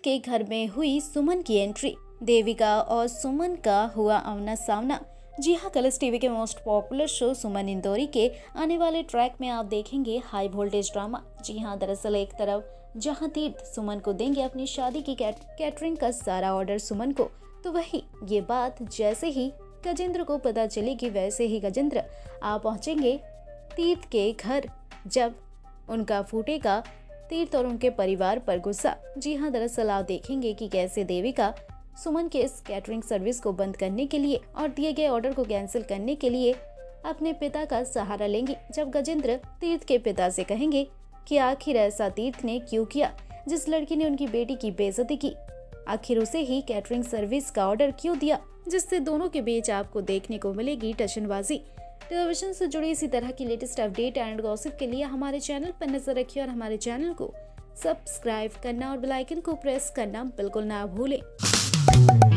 के घर में हुई सुमन की एंट्री, देविका और सुमन का हुआ आमना सामना। जी हाँ, कलर्स टीवी के most popular show Suman Indori के आने वाले ट्रैक में आप देखेंगे हाई वोल्टेज ड्रामा। जी हाँ, दरअसल एक तरफ जहाँ तीर्थ सुमन को देंगे अपनी शादी की कैटरिंग का सारा ऑर्डर सुमन को, तो वही ये बात जैसे ही गजेंद्र को पता चलेगी वैसे ही गजेंद्र आ पहुंचेंगे तीर्थ के घर। जब उनका फूटेगा तीर्थ और उनके परिवार पर गुस्सा। जी हाँ, दरअसल आप देखेंगे कि कैसे देविका सुमन के इस कैटरिंग सर्विस को बंद करने के लिए और दिए गए ऑर्डर को कैंसिल करने के लिए अपने पिता का सहारा लेंगे। जब गजेंद्र तीर्थ के पिता से कहेंगे कि आखिर ऐसा तीर्थ ने क्यों किया, जिस लड़की ने उनकी बेटी की बेइज्जती की, आखिर उसे ही कैटरिंग सर्विस का ऑर्डर क्यों दिया, जिससे दोनों के बीच आपको देखने को मिलेगी टशनबाजी। टेलीविजन से जुड़ी इसी तरह की लेटेस्ट अपडेट एंड गॉसिप के लिए हमारे चैनल पर नजर रखिए और हमारे चैनल को सब्सक्राइब करना और बेल आइकन को प्रेस करना बिल्कुल ना भूलें।